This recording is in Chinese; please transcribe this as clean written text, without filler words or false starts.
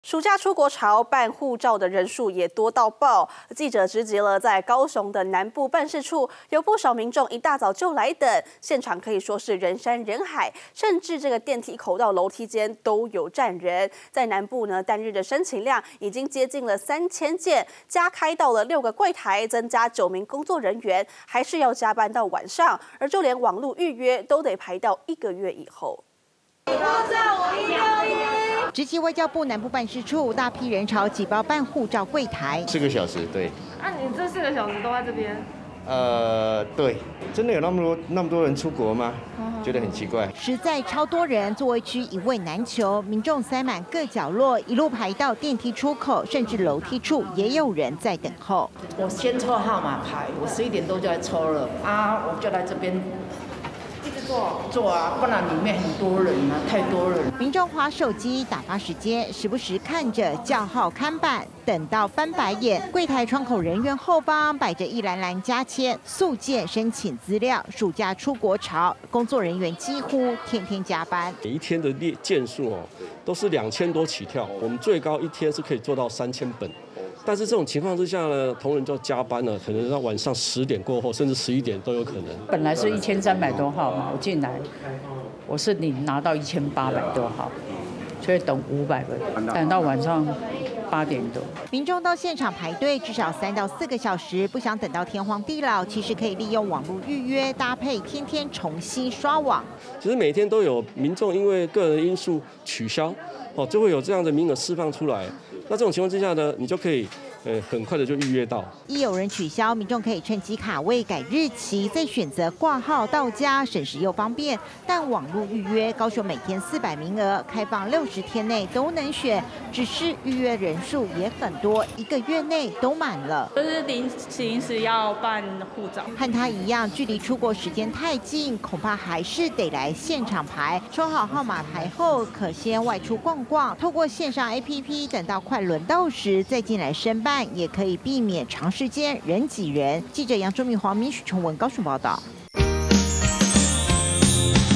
暑假出国潮，办护照的人数也多到爆。记者直击了在高雄的南部办事处，有不少民众一大早就来等，现场可以说是人山人海，甚至这个电梯口到楼梯间都有站人。在南部呢，单日的申请量已经接近了3000件，加开到了6个柜台，增加9名工作人员，还是要加班到晚上，而就连网络预约都得排到1个月以后。 直击外交部南部办事处，大批人潮挤爆办护照柜台 4个小时，对。 你这4个小时都在这边？ 对，真的有那么多人出国吗？觉得很奇怪。 实在超多人，座位区一位难求，民众塞满各角落，一路排到电梯出口，甚至楼梯处也有人在等候。 我先抽号码牌，我11点多就来抽了啊，我就来这边。 一直做啊，不然里面很多人啊，太多人。 民众滑手机打发时间，时不时看着叫号看板，等到翻白眼。柜台窗口人员后方摆着一篮篮加签、速件申请资料。暑假出国潮，工作人员几乎天天加班。 每一天的件数都是2000多起跳，我们最高一天是可以做到3000本。 但是这种情况之下呢，同仁就加班了，可能到晚上10点过后，甚至11点都有可能。本来是1300多号嘛，我进来，我是拿到1800多号，所以等500个，等到晚上8点多。 民众到现场排队至少3到4个小时，不想等到天荒地老，其实可以利用网络预约，搭配天天重新刷网。 其实每天都有民众因为个人因素取消，就会有这样的名额释放出来。 那这种情况之下呢，你就可以很快的就预约到。 一有人取消，民众可以趁机卡位改日期，再选择挂号到家，省时又方便。但网络预约，高雄每天400名额，开放60天内都能选，只是预约人数也很多，1个月内都满了。 就是临时要办护照， 和他一样，距离出国时间太近，恐怕还是得来现场排。抽好号码牌后，可先外出逛逛，透过线上 APP， 等到快轮到时再进来申办，也可以避免长时间人挤人。记者杨忠明、黄明、许崇文高雄报道。